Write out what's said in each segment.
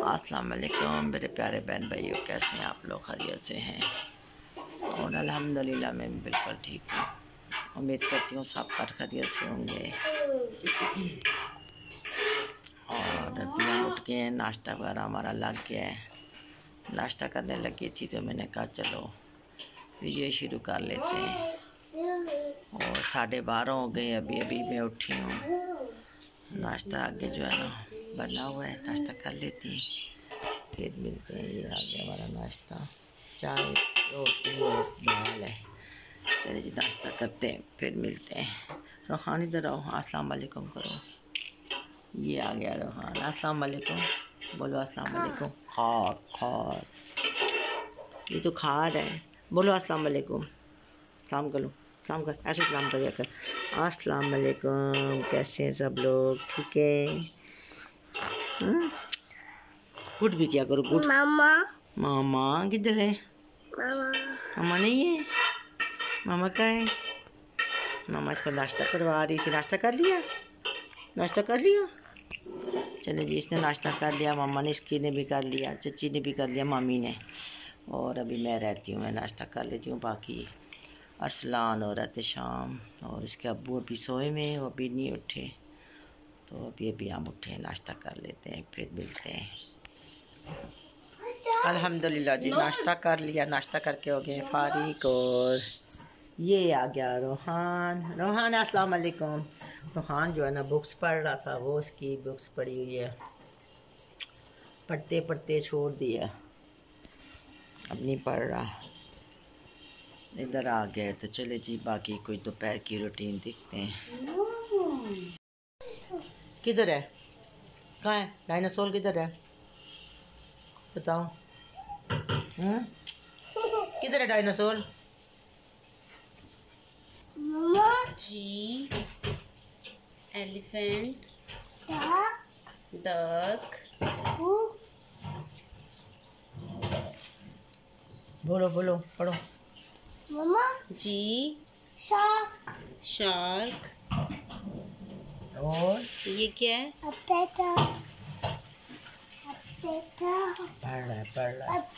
अस्सलाम वालेकुम मेरे प्यारे बहन भाइयों, कैसे हैं आप लोग? खैरियत से हैं? और अल्हम्दुलिल्लाह मैं बिल्कुल ठीक हूँ। उम्मीद करती हूँ सब पर खैरियत से होंगे। और अभी हम उठ के नाश्ता वगैरह हमारा लग गया है। नाश्ता करने लगी थी तो मैंने कहा चलो वीडियो शुरू कर लेते हैं। और 12:30 हो गए, अभी अभी मैं उठी हूँ। नाश्ता आगे जो है ना बना हुआ है, नाश्ता कर लेती हैं फिर मिलते हैं। ये आ गया हमारा नाश्ता, चाय रोटी और दाल है। चलिए जी नाश्ता करते हैं फिर मिलते हैं। रोहान इधर आओ, अस्सलाम वालेकुम करो। ये आ गया रोहान, अस्सलाम वालेकुम बोलो। अस्सलाम वालेकुम। खार खार, ये तो खार है। बोलो अस्सलाम वालेकुम। सलाम करो, सलाम कर, ऐसे सलाम कर कर। अस्सलाम वालेकुम, कैसे हैं सब लोग? ठीक है। गुड भी क्या करो, गुड। मामा मामा किधर है? मामा नहीं है। मामा का है? मामा इसको नाश्ता करवा रही थी। नाश्ता कर लिया? नाश्ता कर लिया? चले जी, इसने नाश्ता कर लिया, मामा ने, इसकी ने भी कर लिया, चची ने भी कर लिया, मामी ने। और अभी मैं रहती हूँ, मैं नाश्ता कर लेती हूँ। बाकी अरसलान और एहतशाम और इसके अब्बू अभी सोए में, वो अभी नहीं उठे। तो अभी हम उठे, नाश्ता कर लेते हैं फिर मिलते हैं। अल्हम्दुलिल्लाह जी नाश्ता कर लिया, नाश्ता करके हो गए फारिग। और ये आ गया रोहान। रोहान अस्सलाम वालेकुम। रोहान जो है ना बुक्स पढ़ रहा था, वो उसकी बुक्स पढ़ी हुई है, पढ़ते पढ़ते छोड़ दिया, अब नहीं पढ़ रहा। इधर आ गए तो चले जी बाकी कोई दोपहर की रूटीन देखते हैं। किधर है? कहाँ है डायनासोर? किधर है बताओ? किधर है डायनासोर? जी एलिफेंट, डक, बोलो बोलो पढ़ो। मम्मा जी शार्क, शार्क। और ये क्या है? पढ़ रहा है।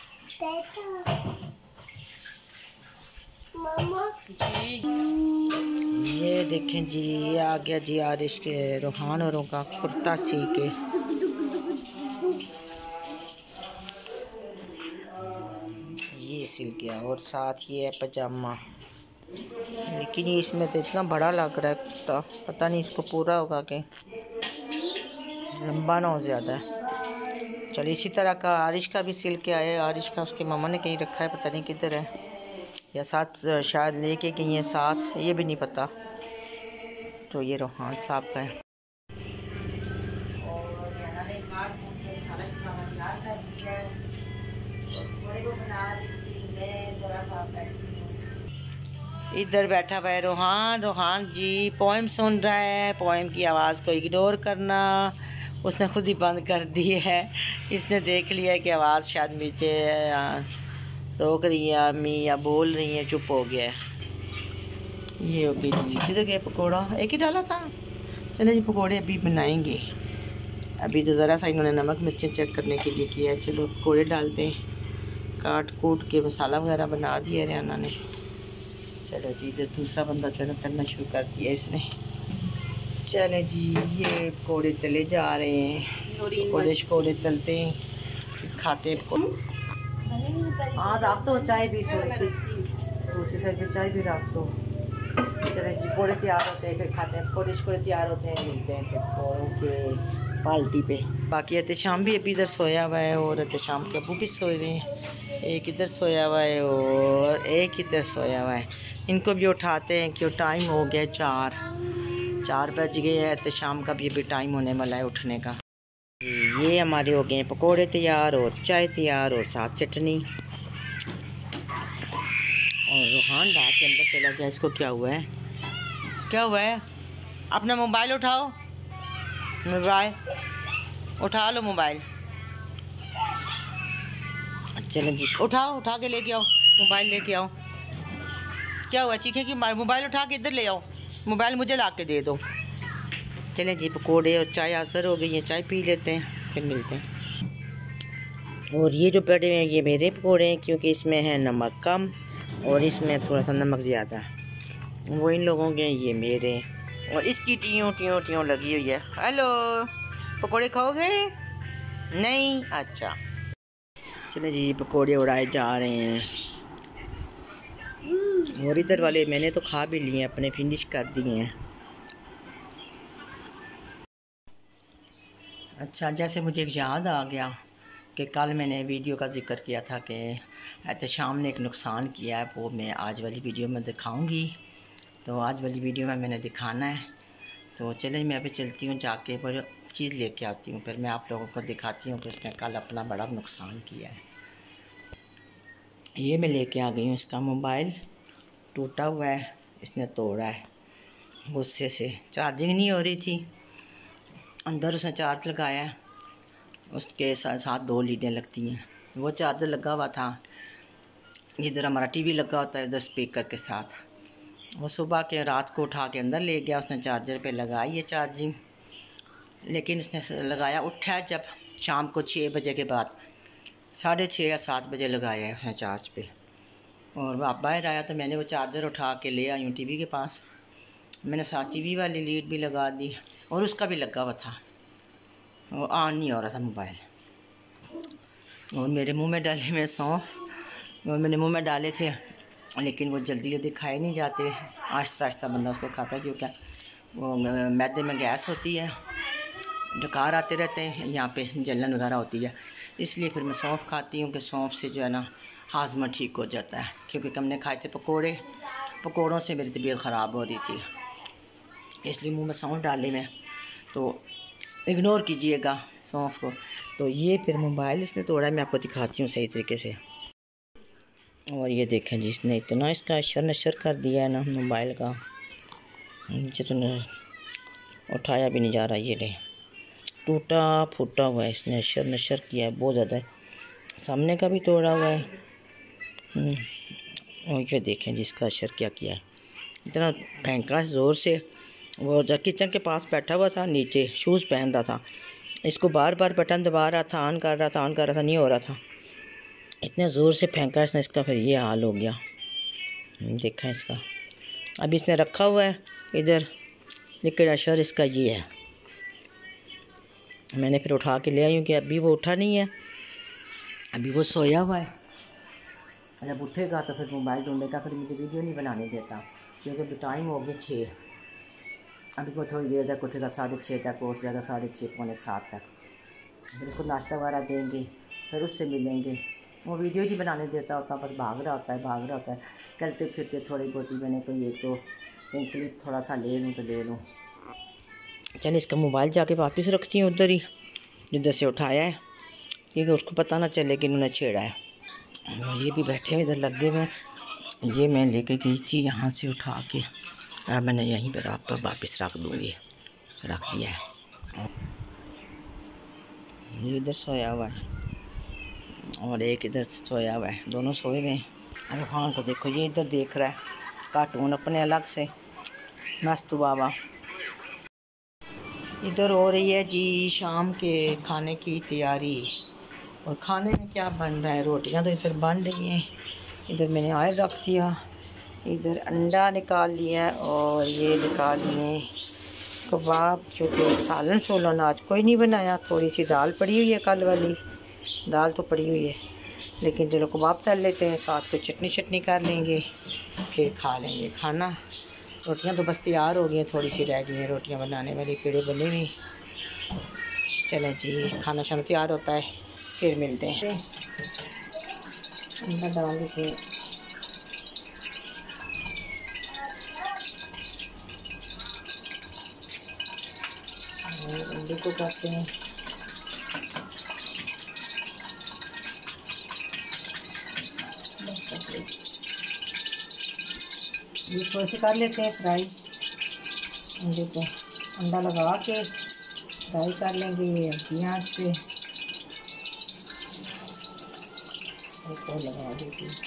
मम्मा जी ये देखें जी, ये आ गया जी आरिश के रोहान औरों का कुर्ता सी के। ये सिल गया और साथ ये है पजामा, लेकिन ये इसमें तो इतना बड़ा लग रहा है कुर्ता, पता नहीं इसको पूरा होगा कि लंबा ना हो ज़्यादा। चलिए इसी तरह का आरिश का भी सिल के आया। आरिश का उसके मामा ने कहीं रखा है, पता नहीं किधर है, या साथ शायद लेके गई है साथ, ये भी नहीं पता। तो ये रोहान साहब का है। इधर बैठा हुआ है रोहान। रोहान जी पोइम सुन रहा है, पोइम की आवाज़ को इग्नोर करना। उसने खुद ही बंद कर दी है, इसने देख लिया है कि आवाज़ शायद मुझे रोक रही है अम्मी या बोल रही है, चुप हो गया है। ये हो गई जी, किधर गया पकौड़ा? एक ही डाला था। चले जी पकौड़े अभी बनाएंगे। अभी तो ज़रा सा इन्होंने नमक मिर्चें चेक करने के लिए किया है। चलो पकौड़े डालते हैं, काट कूट के मसाला वगैरह बना दिया रियाना ने। चलो जी इधर दूसरा बंदा जो है करना शुरू कर दिया इसने। चले जी ये पकौड़े तले जा रहे हैं, पकौड़े तलते हैं, खाते हैं। हाँ रख दो चाय भी, थोड़ी सी दूसरी साइड पे चाय भी रख दो। चले जी पकौड़े तैयार होते हैं, फिर खाते हैं। पकौड़े तैयार होते हैं, मिलते हैं फिर पकौड़ों के पार्टी पे। बाकी एहतशाम भी अभी इधर सोया हुआ है और एहतशाम के अबू भी सोए हुए हैं। एक इधर सोया हुआ है और एक इधर सोया हुआ है। इनको भी उठाते हैं क्यों टाइम हो गया, 4 बज गए हैं। एहतशाम का भी अभी टाइम होने वाला है उठने का। ये हमारे हो गए हैं पकौड़े तैयार और चाय तैयार और साथ चटनी। और रोहान रात के अंदर चला गया, इसको क्या हुआ है? क्या हुआ है? अपना मोबाइल उठाओ, मोबाइल उठा लो, मोबाइल। चलो जी उठाओ, उठा के लेके आओ, मोबाइल लेके आओ। क्या हुआ चीखे की? मोबाइल उठा के इधर ले आओ, मोबाइल मुझे ला के दे दो। चलें जी पकोड़े और चाय हाज़िर हो गई है, चाय पी लेते हैं फिर मिलते हैं। और ये जो पड़े हुए हैं ये मेरे पकौड़े हैं, क्योंकि इसमें है नमक कम और इसमें थोड़ा सा नमक ज़्यादा है। वो इन लोगों के, ये मेरे। और इसकी टियों टियों टियों लगी हुई है। हेलो, पकौड़े खाओगे? नहीं? अच्छा, चले जी, पकौड़े उड़ाए जा रहे हैं। और इधर वाले मैंने तो खा भी लिए, अपने फिनिश कर दिए हैं। अच्छा, जैसे मुझे एक याद आ गया कि कल मैंने वीडियो का जिक्र किया था कि एहतशाम ने एक नुकसान किया है, वो मैं आज वाली वीडियो में दिखाऊंगी। तो आज वाली वीडियो में मैंने दिखाना है। तो चलिए मैं अभी चलती हूँ, जाके वो चीज़ लेके आती हूँ, फिर मैं आप लोगों को दिखाती हूँ कि उसने कल अपना बड़ा नुकसान किया है। ये मैं लेके आ गई हूँ, इसका मोबाइल टूटा हुआ है, इसने तोड़ा है गुस्से से। चार्जिंग नहीं हो रही थी, अंदर उसने चार्ज लगाया है, उसके साथ 2 लीडें लगती हैं, वो चार्जर लगा हुआ था। इधर हमारा टीवी लगा होता है, उधर स्पीकर के साथ। वो सुबह के रात को उठा के अंदर ले गया, उसने चार्जर पे लगाई है चार्जिंग, लेकिन इसने लगाया उठा जब शाम को 6 बजे के बाद, 6:30 या 7 बजे लगाया है उसने चार्ज पे। और वह बाहर आया तो मैंने वो चार्जर उठा के ले आई हूँ टीवी के पास। मैंने साथ टीवी वाली लीड भी लगा दी और उसका भी लगा हुआ था, वो ऑन नहीं हो रहा था मोबाइल। और मेरे मुंह में डाले मैं सौंफ, और मैंने मुंह में डाले थे, लेकिन वो जल्दी जल्दी खाए नहीं जाते, आहिस्ता आहिस्ता बंदा उसको खाता है, क्योंकि वो मैदे में गैस होती है, डकार आते रहते हैं, यहाँ पे जलन वगैरह होती है। इसलिए फिर मैं सौंफ खाती हूँ कि सौंफ से जो है ना हाजमा ठीक हो जाता है। क्योंकि हमने खाए थे पकोड़े, पकोड़ों से मेरी तबीयत ख़राब हो रही थी, इसलिए मुंह में सौंफ डाले मैं, तो इग्नोर कीजिएगा सौंफ को। तो ये फिर मोबाइल इसने तोड़ा, मैं आपको दिखाती हूँ सही तरीके से। और ये देखें जी, इसने इतना इसका अशर नशर कर दिया है ना मोबाइल का, जितना उठाया भी नहीं जा रहा। ये ले टूटा फूटा हुआ है, इसने अशर नशर किया है बहुत ज़्यादा। सामने का भी तोड़ा हुआ है। और ये देखें जी, इसका अशर क्या किया है, इतना फेंका ज़ोर से। वो जब किचन के पास बैठा हुआ था, नीचे शूज़ पहन रहा था, इसको बार बार बटन दबा रहा था, ऑन कर रहा था, नहीं हो रहा था, इतने ज़ोर से फेंका इसने, इसका फिर ये हाल हो गया। देखा इसका, अब इसने रखा हुआ है इधर, लेकिन अशर इसका ये है। मैंने फिर उठा के ले आई हूँ कि अभी वो उठा नहीं है, अभी वो सोया हुआ है। जब उठेगा तो फिर मोबाइल ढूंढेगा, फिर मुझे वीडियो नहीं बनाने देता, क्योंकि टाइम हो गया 6। अभी को थोड़ी देर तक उठेगा, 6:30 तक उठ जाएगा, 6:30 पौने 7 तक। फिर उसको नाश्ता वगैरह देंगे, फिर उससे मिलेंगे। वो वीडियो नहीं बनाने देता होता, बस भाग रहा होता है। चलते फिरते थोड़ी बहुती मैंने तो ये तो क्लिप थोड़ा सा ले लूँ तो ले लूँ। चल इसका मोबाइल जाके वापस रखती हूँ उधर ही जिधर से उठाया है, क्योंकि उसको पता ना चले कि इन्होंने छेड़ा है। ये भी बैठे हुए इधर लगे हुए। ये मैं लेके गई थी यहाँ से उठा के, अब मैंने यहीं पर आप वापस रख दूँगी, रख दिया है। ये इधर सोया हुआ है और एक इधर सोया हुआ है, दोनों सोए हुए हैं। अरे हाँ, को देखो ये इधर देख रहा है कार्टून अपने अलग से, मस्त बाबा। इधर हो रही है जी शाम के खाने की तैयारी। और खाने में क्या बन रहा है, रोटियां तो इधर बन रही हैं। इधर मैंने ऑयल रख दिया, इधर अंडा निकाल लिया और ये निकाल लिए कबाब, क्योंकि सालन आज कोई नहीं बनाया। थोड़ी सी दाल पड़ी हुई है, कल वाली दाल तो पड़ी हुई है, लेकिन चलो कबाब तल लेते हैं, साथ को चटनी कर लेंगे, फिर खा लेंगे खाना। रोटियां तो बस तैयार हो गई हैं, थोड़ी सी रह गई हैं रोटियां बनाने वाली, पेड़े बने हुए। चलें जी, खाना शाना तैयार होता है, फिर मिलते हैं। अंडा डाल देते हैं, अंडे को करते हैं। ये थोड़े से कर लेते हैं फ्राई, अंडे को अंडा लगा के फ्राई कर लेंगे ये हल्की आंच पे। तो लगा देती हूँ।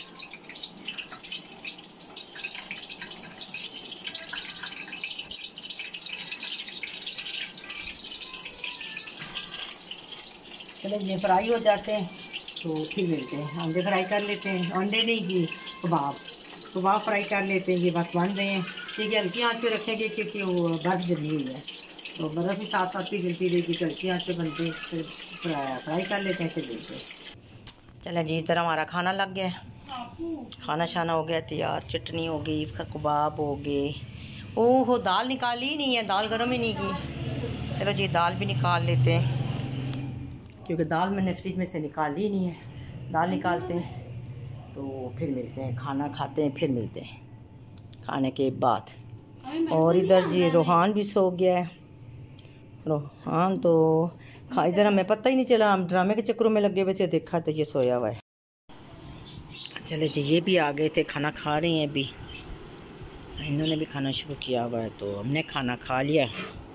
चलो ये फ्राई हो जाते हैं, तो फिर मिलते हैं। अंडे फ्राई कर लेते हैं, अंडे नहीं जी कबाब फ्राई कर लेते हैं। ये बस बन रहे हैं, ठीक है। हल्की आँच पे रखेंगे क्योंकि वो बर्फ़ जमी हुई है, तो बर्फ़ भी साथ साथ भी जलती रहेगी। हल्की आँच पे बनते फिर फ्राई कर लेते हैं, फिर मिलते हैं। चलें जी, इधर हमारा खाना लग गया, खाना शाना हो गया तैयार, चटनी हो गई, कबाब हो गए। ओहो दाल निकाली ही नहीं है, दाल गर्म ही नहीं की। चलो जी दाल भी निकाल लेते हैं, क्योंकि दाल मैंने फ्रिज में से निकाली ही नहीं है। दाल निकालते हैं तो फिर मिलते हैं, खाना खाते हैं, फिर मिलते हैं खाने के बाद। और इधर जी रोहान भी सो गया है। रोहान तो इधर हमें पता ही नहीं चला, हम ड्रामे के चक्करों में लगे हुए थे, देखा तो ये सोया हुआ है। चले जी ये भी आ गए थे, खाना खा रहे हैं अभी, इन्होंने भी खाना शुरू किया हुआ है। तो हमने खाना खा लिया,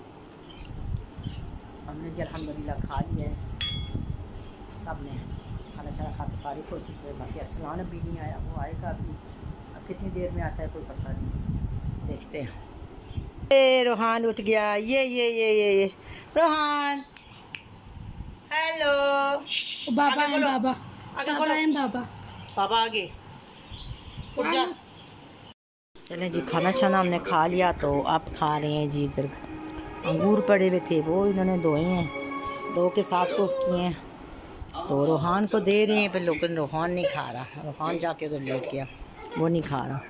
हमने जी अल्हम्दुलिल्लाह खा लिया है, सब ने खाना शाना खा के फारिग हो चुके हैं। बाकी अरसलान अभी नहीं आया, वो आएगा अभी, अब कितनी देर में आता है कोई पता नहीं, देखते हैं। ये रोहान उठ गया, ये रोहान हेलो बाबा आगे बोलो, बाबा आगे बोलो, पापा आगे उठ जा। चलें जी खाना शाना हमने खा लिया, तो अब खा रहे हैं जी। इधर अंगूर पड़े हुए थे, वो इन्होंने धोए हैं, धो के साफ सूफ किए हैं, तो रोहान को दे रहे हैं। पर लेकिन रोहान नहीं खा रहा, रोहान जाके उधर लेट गया, वो नहीं खा रहा,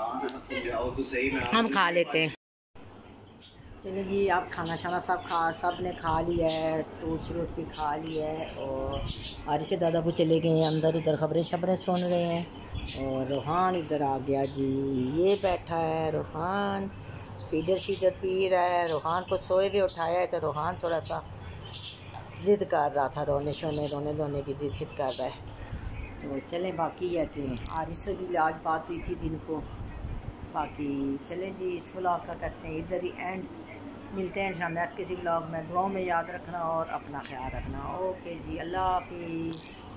हम खा लेते हैं। चलिए जी आप खाना शाना सब ने खा लिया है, फ्रूट श्रूट भी खा लिया है। और आरिश दादा भी चले गए हैं अंदर, इधर खबरें शबरें सुन रहे हैं। और रोहान इधर आ गया जी, ये बैठा है रोहान, फीडर शीडर पी रहा है। रोहान को सोए हुए उठाया है, तो रोहान थोड़ा सा ज़िद कर रहा था, रोने धोने की ज़िद कर रहा है। तो चलें, बाकी है कि आरिश से भी आज बात हुई थी दिन को। बाकी चलें जी इस व्लॉग का करते हैं इधर ही एंड, मिलते हैं इंशाल्लाह किसी व्लॉग में। दुआओं में याद रखना और अपना ख्याल रखना। ओके जी, अल्लाह हाफिज़।